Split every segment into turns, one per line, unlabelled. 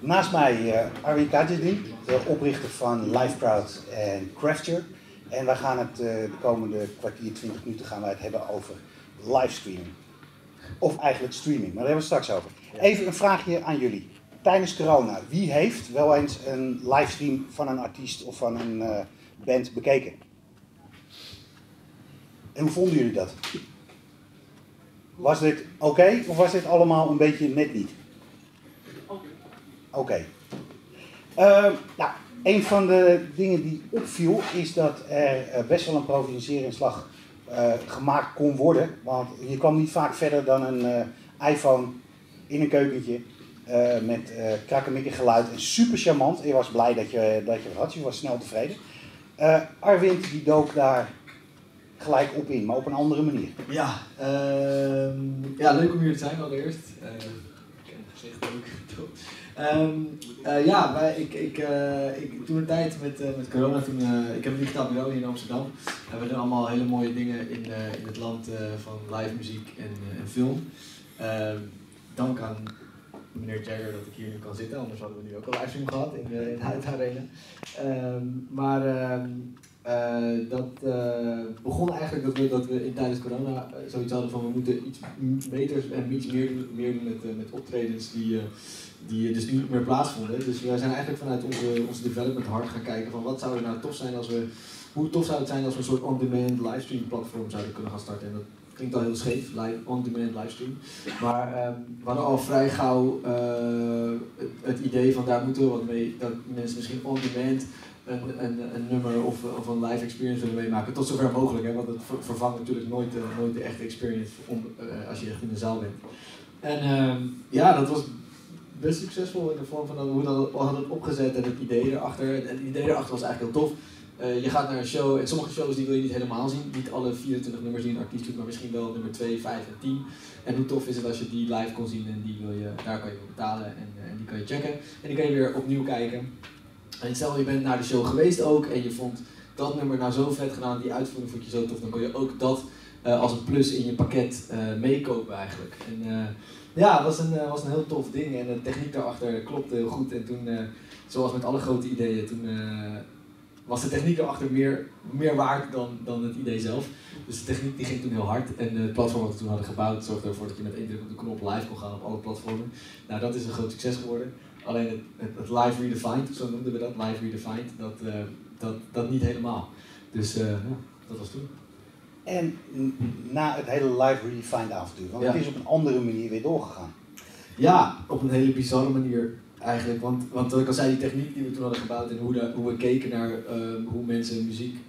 Naast mij Arwin Kajadin, de oprichter van LiveCrowd en Crafture. En wij gaan het de komende kwartier, 20 minuten gaan wij het hebben over livestreaming. Of eigenlijk streaming, maar daar hebben we het straks over. Even een vraagje aan jullie. Tijdens corona, wie heeft wel eens een livestream van een artiest of van een band bekeken? En hoe vonden jullie dat? Was dit oké of was dit allemaal een beetje net niet? Oké. Nou, een van de dingen die opviel is dat er best wel een provincieringsslag gemaakt kon worden. Want je kwam niet vaak verder dan een iPhone in een keukentje met krakkemikkig geluid en super charmant. Je was blij dat je wat had, je was snel tevreden. Arwin die dook daar gelijk op in, maar op een andere manier.
Ja, leuk om hier te zijn allereerst. Ik ken het gezicht ook. Toen een tijd met corona, ik heb een digitaal bureau hier in Amsterdam. We doen allemaal hele mooie dingen in het land van live muziek en film. Dank aan meneer Jagger dat ik hier nu kan zitten, anders hadden we nu ook al livestream gehad in de Arena. Dat begon eigenlijk dat we tijdens corona zoiets hadden van we moeten iets beters en iets meer doen met optredens die dus niet meer plaatsvonden. Dus wij zijn eigenlijk vanuit onze development hard gaan kijken van wat zou er nou tof zijn hoe tof zou het zijn als we een soort on-demand livestream platform zouden kunnen gaan starten. En dat klinkt al heel scheef, on-demand livestream. Maar we hadden al vrij gauw het idee van daar moeten we wat mee, dat mensen misschien on-demand een nummer of een live experience willen meemaken, tot zover mogelijk, hè, want het vervangt natuurlijk nooit de echte experience als je echt in de zaal bent. En dat was best succesvol in de vorm van hoe we hadden het opgezet en het idee erachter. En het idee erachter was eigenlijk heel tof. Je gaat naar een show en sommige shows die wil je niet helemaal zien. Niet alle 24 nummers die een artiest doet, maar misschien wel nummer 2, 5 en 10. En hoe tof is het als je die live kon zien en daar kan je voor betalen en die kan je checken. En die kan je weer opnieuw kijken. En stel je bent naar de show geweest ook en je vond dat nummer nou zo vet gedaan, die uitvoering vond je zo tof, dan kon je ook dat als een plus in je pakket meekopen eigenlijk. En het was een heel tof ding en de techniek daarachter klopte heel goed. En toen, zoals met alle grote ideeën, toen was de techniek daarachter meer waard dan het idee zelf. Dus de techniek die ging toen heel hard en het platform wat we toen hadden gebouwd zorgde ervoor dat je met één druk op de knop live kon gaan op alle platformen. Nou, dat is een groot succes geworden. Alleen het live redefined, zo noemden we dat, live redefined, dat niet helemaal. Dus dat was toen.
En na het hele live redefined avontuur, want het is op een andere manier weer doorgegaan.
Ja, op een hele bizarre manier eigenlijk. Want wat ik al zei, die techniek die we toen hadden gebouwd en hoe we keken naar hoe mensen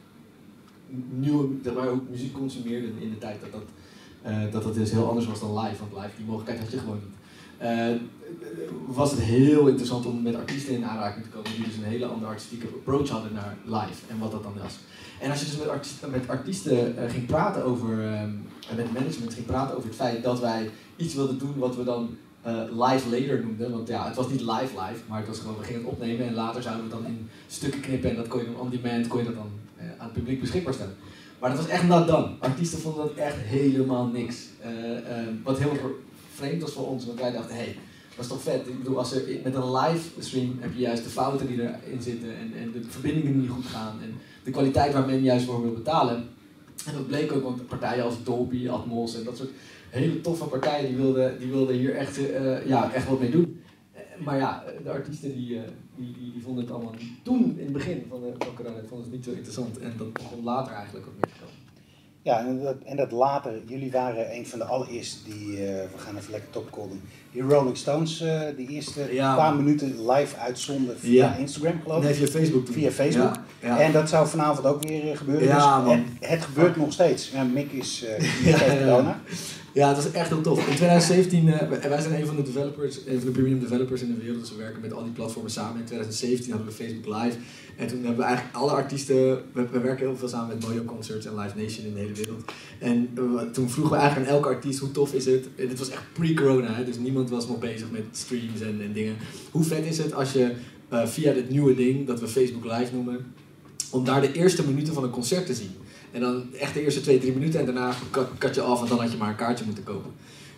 hoe muziek consumeerden in de tijd dat dus heel anders was dan live. Want live, die mogelijkheid had je gewoon niet. Was het heel interessant om met artiesten in aanraking te komen die dus een hele andere artistieke approach hadden naar live en wat dat dan was. En als je dus met artiesten ging praten over, en met management ging praten over het feit dat wij iets wilden doen wat we dan live later noemden, want ja, het was niet live, maar het was gewoon, we gingen het opnemen en later zouden we het dan in stukken knippen en dat kon je dan on demand, kon je dat dan aan het publiek beschikbaar stellen. Maar dat was echt not done. Artiesten vonden dat echt helemaal niks. Wat heel vreemd was voor ons, want wij dachten, hey, dat is toch vet. Ik bedoel, met een live stream heb je juist de fouten die erin zitten en de verbindingen die niet goed gaan en de kwaliteit waar men juist voor wil betalen. En dat bleek ook, want partijen als Dolby, Atmos en dat soort hele toffe partijen die wilden hier echt wat mee doen. Maar ja, de artiesten die vonden het allemaal toen in het begin van corona vonden het niet zo interessant en dat begon later eigenlijk ook meer te komen.
Ja, en dat later, jullie waren een van de allereerste die, we gaan even lekker topcallen, die Rolling Stones die eerste paar minuten live uitzonden via Instagram geloof ik.
Nee, via Facebook toen.
Via Facebook. Ja. En dat zou vanavond ook weer gebeuren.
Ja,
dus het gebeurt nog steeds. Ja, Mick is corona.
Ja, het was echt heel tof. In 2017, wij zijn een van de premium developers in de wereld, dus we werken met al die platformen samen. In 2017 hadden we Facebook Live en toen hebben we eigenlijk alle artiesten, we werken heel veel samen met Mojo Concerts en Live Nation in de hele wereld. En toen vroegen we eigenlijk aan elke artiest, hoe tof is het? En dit was echt pre-corona, dus niemand was nog bezig met streams en dingen. Hoe vet is het als je via dit nieuwe ding, dat we Facebook Live noemen, om daar de eerste minuten van een concert te zien? En dan echt de eerste 2-3 minuten en daarna kat je af en dan had je maar een kaartje moeten kopen.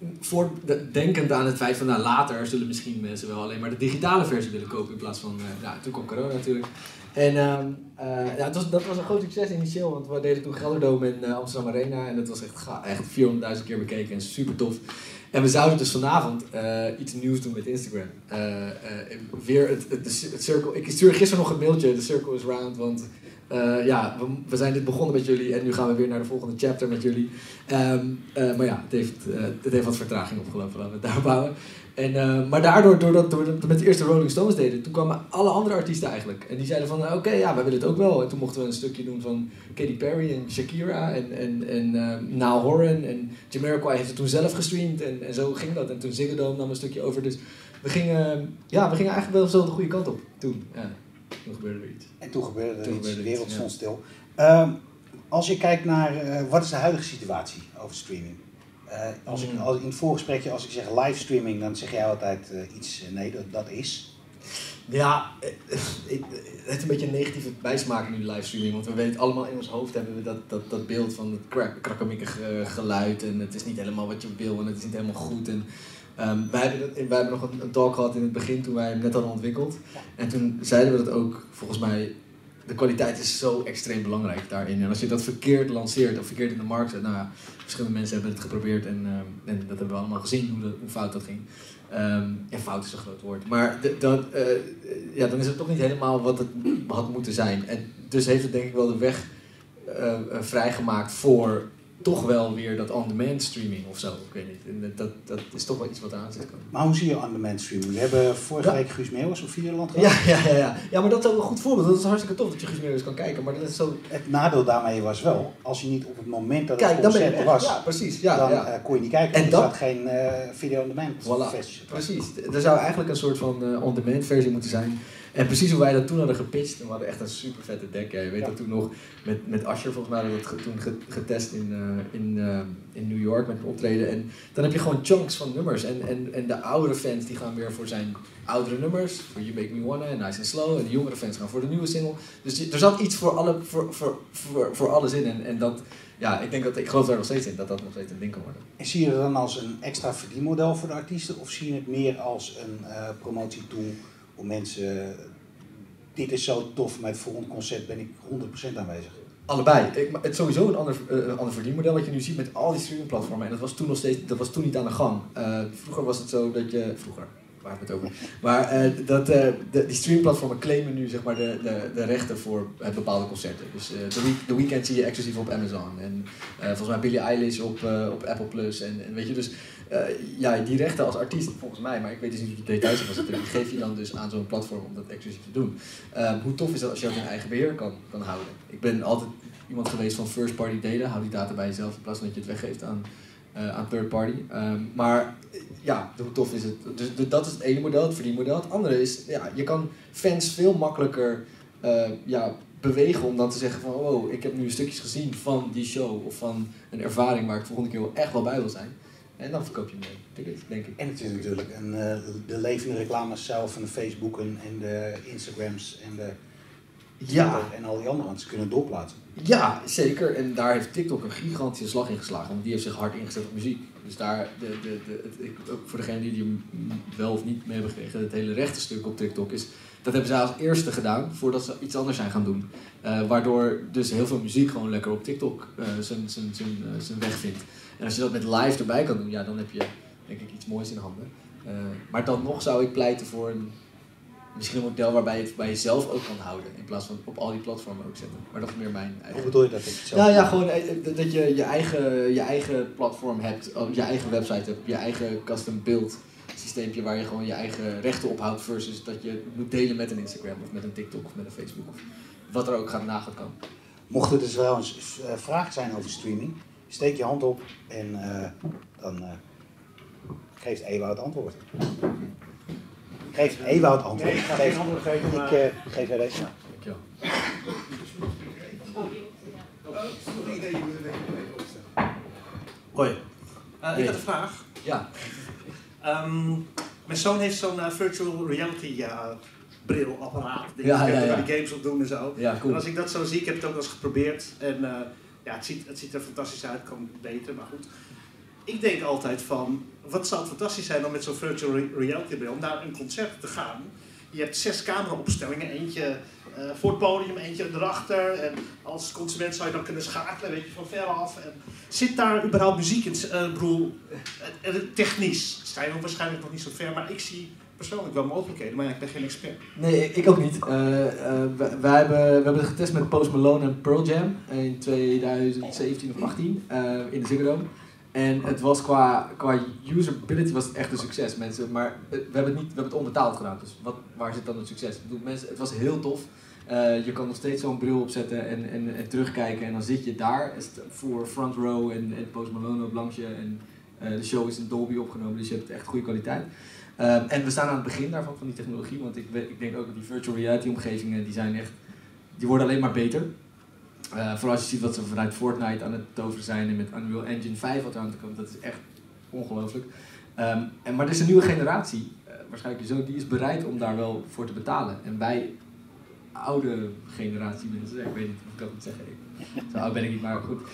denkend aan het feit van later zullen misschien mensen wel alleen maar de digitale versie willen kopen in plaats van, toen kwam corona natuurlijk. En dat was een groot succes initieel, want we deden toen Gelderdoom in Amsterdam Arena en dat was echt 400.000 keer bekeken en super tof. En we zouden dus vanavond iets nieuws doen met Instagram. Weer het circle. Ik stuurde gisteren nog een mailtje, the circle is round, want we zijn dit begonnen met jullie en nu gaan we weer naar de volgende chapter met jullie. Maar ja, het heeft wat vertraging opgelopen, laten we het daarop houden. Maar daardoor, doordat we met de eerste Rolling Stones deden, toen kwamen alle andere artiesten eigenlijk. En die zeiden van, oké, wij willen het ook wel. En toen mochten we een stukje doen van Katy Perry en Shakira en Niall Horan. En Jamiroquai heeft het toen zelf gestreamd en zo ging dat. En toen Ziggo Dome nam een stukje over. Dus we gingen eigenlijk wel zo de goede kant op toen. Ja, toen gebeurde er iets.
En toen gebeurde er iets, de wereld stond stil. Als je kijkt naar, wat is de huidige situatie over streaming? Als in het voorgesprekje, als ik zeg livestreaming, dan zeg jij altijd iets, nee, dat is.
Ja, het is een beetje een negatieve bijsmaak nu, livestreaming. Want we weten allemaal in ons hoofd hebben we dat beeld van het krakkemikkig geluid. En het is niet helemaal wat je wil en het is niet helemaal goed. En wij hebben nog een talk gehad in het begin toen wij hem net hadden ontwikkeld. En toen zeiden we dat ook, volgens mij, de kwaliteit is zo extreem belangrijk daarin. En als je dat verkeerd lanceert of verkeerd in de markt zet, verschillende mensen hebben het geprobeerd en dat hebben we allemaal gezien hoe fout dat ging. En fout is een groot woord. Maar dan is het toch niet helemaal wat het had moeten zijn. En dus heeft het denk ik wel de weg vrijgemaakt voor toch wel weer dat on-demand streaming of zo. Ik weet niet. En dat is toch wel iets wat aan zit komen.
Maar hoe zie je on-demand streaming? We hebben vorige week Guus Meeuwis op Videoland gehad.
Ja, maar dat is ook een goed voorbeeld. Dat is hartstikke tof dat je Guus Meeuwis kan kijken. Maar dat is zo...
Het nadeel daarmee was wel, als je niet op het moment dat het concert was,
ja, precies.
Dan kon je niet kijken. En er zat geen video-on-demand versie.
Precies. Er zou eigenlijk een soort van on-demand versie moeten zijn. En precies hoe wij dat toen hadden gepitcht, en we hadden echt een super vette deck. Ja, je weet dat toen nog met Usher, volgens mij hadden we dat toen getest in New York met een optreden. En dan heb je gewoon chunks van nummers. En de oudere fans die gaan weer voor zijn oudere nummers, voor You Make Me Wanna en Nice and Slow. En de jongere fans gaan voor de nieuwe single. Dus er zat iets voor alles in. En dat, ik geloof daar nog steeds in, dat nog steeds een ding kan worden.
En zie je het dan als een extra verdienmodel voor de artiesten? Of zie je het meer als een promotietool? Om mensen, dit is zo tof, met het volgende concert ben ik 100% aanwezig.
Allebei. Het is sowieso een ander verdienmodel wat je nu ziet met al die streamingplatformen. En dat was toen niet aan de gang. Vroeger was het zo dat je... Vroeger, waar hebben we het over? Maar die streamingplatformen claimen nu zeg maar de rechten voor bepaalde concerten. Dus The Weeknd zie je exclusief op Amazon. En volgens mij Billie Eilish op Apple Plus. En weet je, dus... die rechten als artiest, volgens mij, maar ik weet dus niet hoe de details van zitten, die geef je dan dus aan zo'n platform om dat exclusief te doen. Hoe tof is dat als je dat in eigen beheer kan houden? Ik ben altijd iemand geweest van first party data, hou die data bij jezelf in plaats van dat je het weggeeft aan third party. Maar hoe tof is het? Dus dat is het ene model, het verdienmodel. Het andere is, je kan fans veel makkelijker bewegen om dan te zeggen van, oh, ik heb nu stukjes gezien van die show of van een ervaring waar ik volgende keer echt wel bij wil zijn. En dan verkoop je mee, denk ik.
En het is natuurlijk de levende reclames zelf en de Facebooken en de Instagrams en de en al die andere mensen kunnen doorplaatsen.
Ja, zeker. En daar heeft TikTok een gigantische slag in geslagen, want die heeft zich hard ingezet op muziek. Dus daar, ook voor degenen die hem wel of niet mee hebben gekregen, het hele rechte stuk op TikTok is, dat hebben zij als eerste gedaan voordat ze iets anders zijn gaan doen. Waardoor dus heel veel muziek gewoon lekker op TikTok zijn weg vindt. En als je dat met live erbij kan doen, dan heb je denk ik iets moois in handen. Maar dan nog zou ik pleiten voor misschien een model waarbij je het bij jezelf ook kan houden. In plaats van op al die platformen ook zetten. Maar dat is meer mijn eigen...
Hoe bedoel je dat?
Gewoon dat je je eigen platform hebt, je eigen website hebt, je eigen custom build systeempje waar je gewoon je eigen rechten ophoudt versus dat je het moet delen met een Instagram of met een TikTok of met een Facebook of wat er ook gaat komen.
Mocht er dus wel eens vragen zijn over streaming, steek je hand op en dan geeft Ewout antwoord. Geeft Ewout antwoord.
Nee, ik ga geen antwoord geven, maar...
Ik geef jij deze.
Dankjewel.
Hoi. Ik had een vraag.
Ja.
Mijn zoon heeft zo'n virtual reality brilapparaat. Die die games op doen en zo.
Ja, cool.
En als ik dat zo zie, ik heb het ook wel eens geprobeerd. En het ziet er fantastisch uit, kan beter, maar goed. ik denk altijd van, wat zou het fantastisch zijn om met zo'n virtual reality bril naar een concert te gaan. Je hebt 6 cameraopstellingen, eentje voor het podium, eentje erachter. En als consument zou je dan kunnen schakelen, weet je, van veraf. En zit daar überhaupt muziek in? Ik bedoel, technisch zijn we waarschijnlijk nog niet zo ver, maar ik zie persoonlijk wel mogelijkheden, maar ik ben geen expert.
Nee, ik ook niet. We hebben het getest met Post Malone en Pearl Jam in 2017 of 2018 in de Ziggo Dome. En het was qua usability was het echt een succes, mensen. Maar we hebben het onbetaald gedaan, dus waar zit dan het succes? Ik bedoel, mensen, het was heel tof. Je kan nog steeds zo'n bril opzetten en terugkijken en dan zit je daar voor front row en Post Malone op langs je. En de show is in Dolby opgenomen, dus je hebt echt goede kwaliteit. En we staan aan het begin daarvan, van die technologie, want ik denk ook dat die virtual reality omgevingen, die worden alleen maar beter. Vooral als je ziet wat ze vanuit Fortnite aan het toveren zijn en met Unreal Engine 5 wat aan te komen, dat is echt ongelooflijk. Maar er is een nieuwe generatie, waarschijnlijk je zoon, die is bereid om daar wel voor te betalen. En wij, oude generatie mensen, ik weet niet of ik dat moet zeggen, zo oud ben ik niet, maar goed.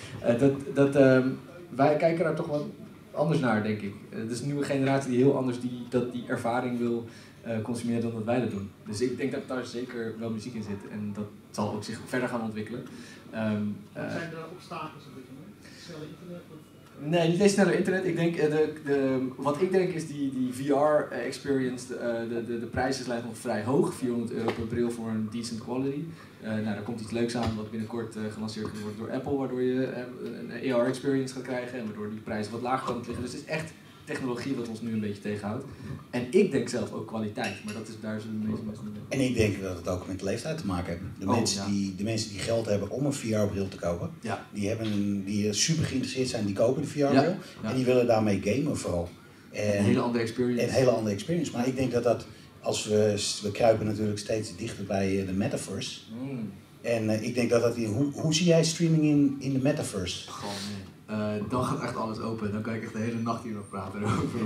Wij kijken daar toch wel anders naar, denk ik. Het is een nieuwe generatie die heel anders die ervaring wil consumeren dan dat wij dat doen. Dus ik denk dat daar zeker wel muziek in zit en dat zal ook zich verder gaan ontwikkelen.
Zijn er obstakels op dit moment? Snelle internet?
Nee, niet eens sneller internet. Ik denk, wat ik denk is die VR-experience, de prijs is nog vrij hoog. €400 per bril voor een decent quality. Daar komt iets leuks aan wat binnenkort gelanceerd wordt door Apple, waardoor je een AR-experience gaat krijgen en waardoor die prijzen wat lager kan liggen. Dus het is echt technologie wat ons nu een beetje tegenhoudt. En ik denk zelf ook kwaliteit, maar daar zullen de meeste mensen niet mee.
En ik denk dat het ook met leeftijd te maken heeft. De mensen die geld hebben om een VR-bril te kopen, die super geïnteresseerd zijn, die kopen de VR-bril.
Ja.
En die willen daarmee gamen vooral.
Een hele andere experience.
Een hele andere experience. Maar ik denk dat als we kruipen natuurlijk steeds dichter bij de metaverse. En ik denk dat hoe zie jij streaming in de metaverse?
Gewoon nee. Dan gaat echt alles open. Dan kan ik echt de hele nacht hier nog praten over.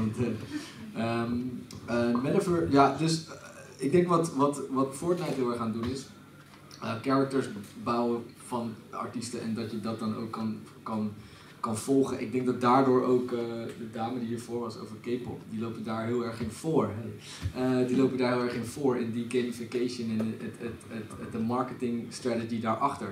Metaverse, ja, dus ik denk wat Fortnite heel erg aan het doen is characters bouwen van artiesten en dat je dat dan ook kan volgen. Ik denk dat daardoor ook de dame die hiervoor was over K-pop, die lopen daar heel erg in voor. Die lopen daar heel erg in voor in die gamification en de marketing strategy daarachter.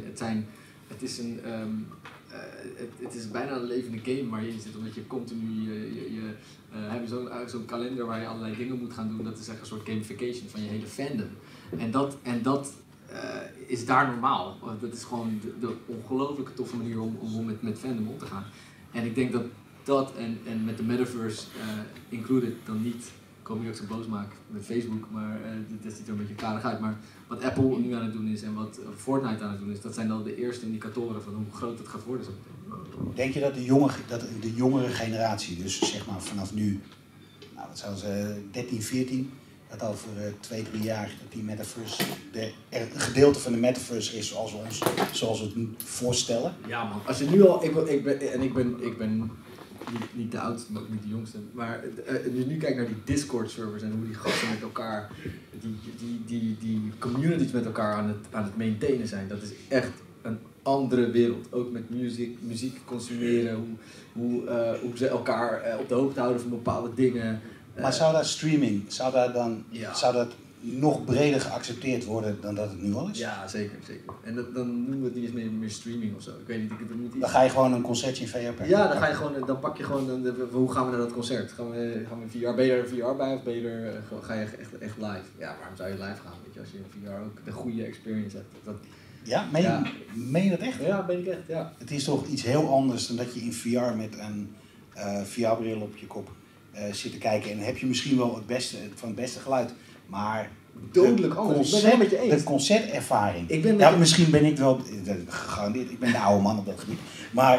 Het is bijna een levende game waar je in zit, omdat je continu hebt zo'n kalender waar je allerlei dingen moet gaan doen. Dat is echt een soort gamification van je hele fandom. En dat is daar normaal. Dat is gewoon de ongelooflijke toffe manier om met fandom om te gaan. En ik denk dat en met de metaverse included dan niet, ik hoop niet dat ik ze boos maak met Facebook, maar dit ziet er een beetje karig uit. Maar wat Apple nu aan het doen is en wat Fortnite aan het doen is, dat zijn dan de eerste indicatoren van hoe groot het gaat worden.
Denk je dat de jongere generatie, dus zeg maar vanaf nu, nou wat zouden ze, 13, 14, dat over 2-3 jaar dat die metaverse, een gedeelte van de metaverse is zoals we het nu voorstellen?
Ja man, als je nu al, ik ben niet de oudste, maar ook niet de jongste, maar als je nu kijkt naar die Discord servers en hoe die gasten met elkaar, die communities met elkaar aan het maintainen zijn, dat is echt een andere wereld. Ook met muziek consumeren, hoe ze elkaar op de hoogte houden van bepaalde dingen.
Maar zou dat streaming, zou dat nog breder geaccepteerd worden dan dat het nu al is?
Ja, zeker. En dan noemen we het niet eens meer streaming of zo. Ik weet niet,
dan ga je gewoon een concertje in VR pakken?
Ja, dan pak je gewoon, hoe gaan we naar dat concert? Gaan we VR, ben je er VR bij of ga je echt live? Ja, waarom zou je live gaan? Weet je, als je in VR ook de goede experience hebt.
Ja, meen je dat echt?
Ja, ben ik echt, ja.
Het is toch iets heel anders dan dat je in VR met een VR-bril op je kop zit te kijken. En dan heb je misschien wel het beste geluid, maar
dodelijk anders. Ik ben het met je eens.
De concertervaring. Misschien ben ik wel gegarandeerd. Ik ben de oude man op dat gebied. Maar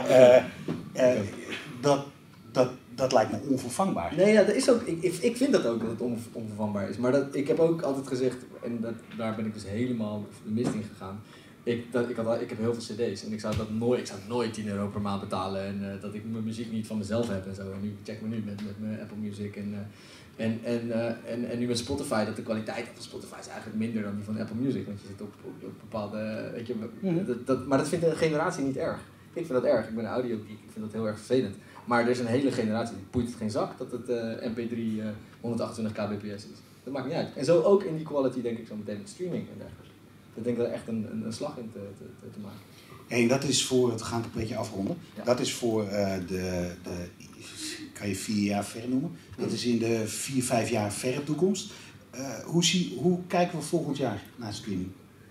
dat lijkt me onvervangbaar.
Nee, ja, dat is ook. Ik vind dat ook dat het onvervangbaar is. Maar ik heb ook altijd gezegd, en daar ben ik dus helemaal de mist in gegaan. Ik heb heel veel cd's en ik zou nooit €10 per maand betalen en dat ik mijn muziek niet van mezelf heb en zo. En nu check me nu met mijn Apple Music en nu met Spotify, dat de kwaliteit van Spotify is eigenlijk minder dan die van Apple Music, want je zit op bepaalde, weet je, maar dat vindt een generatie niet erg. Ik vind dat erg. Ik ben een audiogeek. Ik vind dat heel erg vervelend. Maar er is een hele generatie die poeit het geen zak dat het MP3 128 kbps is. Dat maakt niet uit. En zo ook in die quality denk ik zo meteen met streaming en dergelijke. Ik denk dat er echt een slag in te maken.
En dat is voor, we gaan het een beetje afronden,
Ja.
dat is voor kan je 4 jaar ver noemen. Dat is in de 4-5 jaar verre toekomst. Hoe kijken we volgend jaar naar streaming?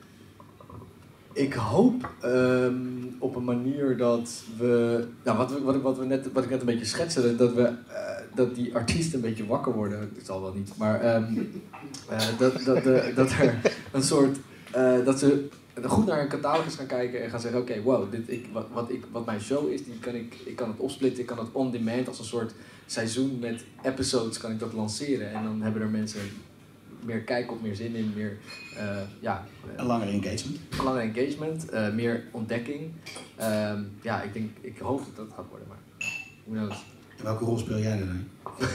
Ik hoop op een manier dat we, nou, wat ik net een beetje schetste, dat die artiesten een beetje wakker worden. Dat zal wel niet, maar dat er een soort, dat ze goed naar een catalogus gaan kijken en gaan zeggen, oké, wow, wat mijn show is, ik kan het opsplitten, ik kan het on demand als een soort seizoen met episodes kan ik dat lanceren en dan hebben er mensen meer kijk op, meer zin in, meer
Een langere engagement.
langere engagement, meer ontdekking. Ik hoop dat dat gaat worden, maar who knows.
En welke rol speel jij er dan?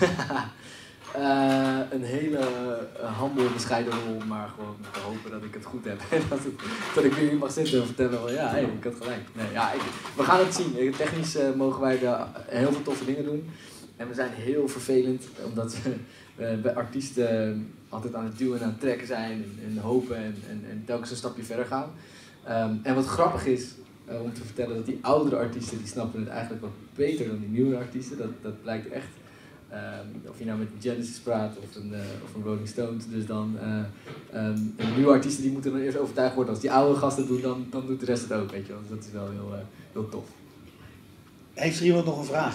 Een hele humble, bescheiden rol, maar gewoon te hopen dat ik het goed heb. En dat ik weer hier mag zitten en vertellen van ja, ik had gelijk. Nee, we gaan het zien. Technisch mogen wij heel veel toffe dingen doen. En we zijn heel vervelend, omdat we bij artiesten altijd aan het duwen en aan het trekken zijn en hopen en telkens een stapje verder gaan. En wat grappig is om te vertellen, dat die oudere artiesten die snappen het eigenlijk wat beter dan die nieuwe artiesten. Dat blijkt echt. Of je nou met Genesis praat of een Rolling Stones. Dus dan een nieuwe artiesten die moeten dan eerst overtuigd worden. Als die oude gasten doen, dan doet de rest het ook, weet je wel. Dus dat is wel heel tof.
Heeft er iemand nog een vraag?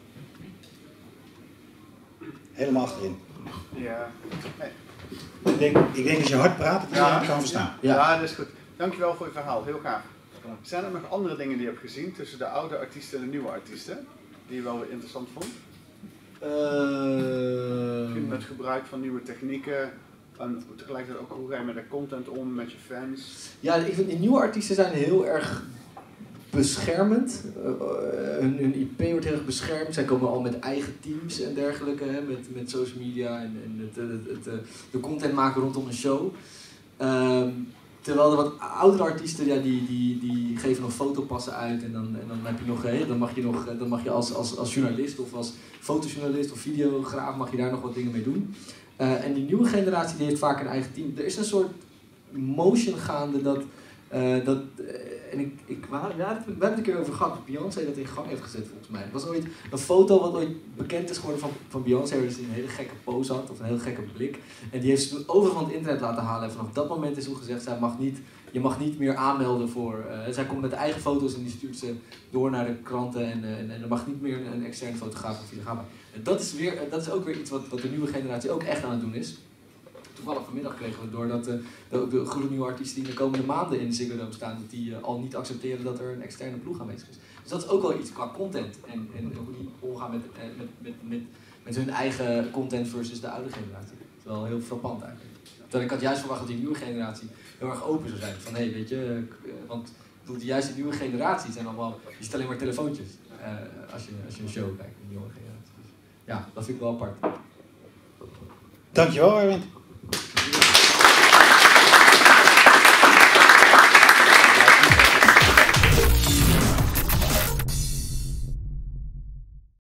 Helemaal achterin.
Ja.
Ik denk dat je hard praat, dat iedereen kan verstaan.
Ja, dat is goed. Dankjewel voor je verhaal, heel gaaf. Zijn er nog andere dingen die je hebt gezien tussen de oude artiesten en de nieuwe artiesten? Die je wel weer interessant vond? Misschien met gebruik van nieuwe technieken. En tegelijkertijd ook hoe ga je met de content om, met je fans?
Ja, ik vind die nieuwe artiesten zijn heel erg beschermend. Hun IP wordt heel erg beschermd. Zij komen al met eigen teams en dergelijke, hè, met social media en de content maken rondom een show. Terwijl de wat oudere artiesten, ja, die geven nog fotopassen uit en dan heb je nog, dan mag je als journalist of als fotojournalist of videograaf mag je daar nog wat dingen mee doen. En die nieuwe generatie die heeft vaak een eigen team. Er is een soort motion gaande dat we hebben het een keer over gehad, dat Beyoncé dat in gang heeft gezet volgens mij. Het was ooit een foto wat ooit bekend is geworden van Beyoncé, waar ze een hele gekke pose had, of een hele gekke blik. En die heeft ze toen overal van het internet laten halen en vanaf dat moment is toen gezegd, je mag niet meer aanmelden voor... zij komt met eigen foto's en die stuurt ze door naar de kranten en er mag niet meer een externe fotograaf of videograaf. En dat is ook weer iets wat de nieuwe generatie ook echt aan het doen is. Toevallig vanmiddag kregen we door dat de goede nieuwe artiesten die in de komende maanden in de Ziggo Dome staan, dat die al niet accepteren dat er een externe ploeg aanwezig is. Dus dat is ook wel iets qua content en hoe die omgaan met hun eigen content versus de oude generatie. Dat is wel heel frappant eigenlijk. Terwijl ik had juist verwacht dat die nieuwe generatie heel erg open zou zijn. Van hé, weet je, want juist die nieuwe generatie zijn allemaal, je ziet alleen maar telefoontjes als je een show kijkt, die jonge generatie. Dus, ja, dat vind ik wel apart.
Dankjewel, Erwin.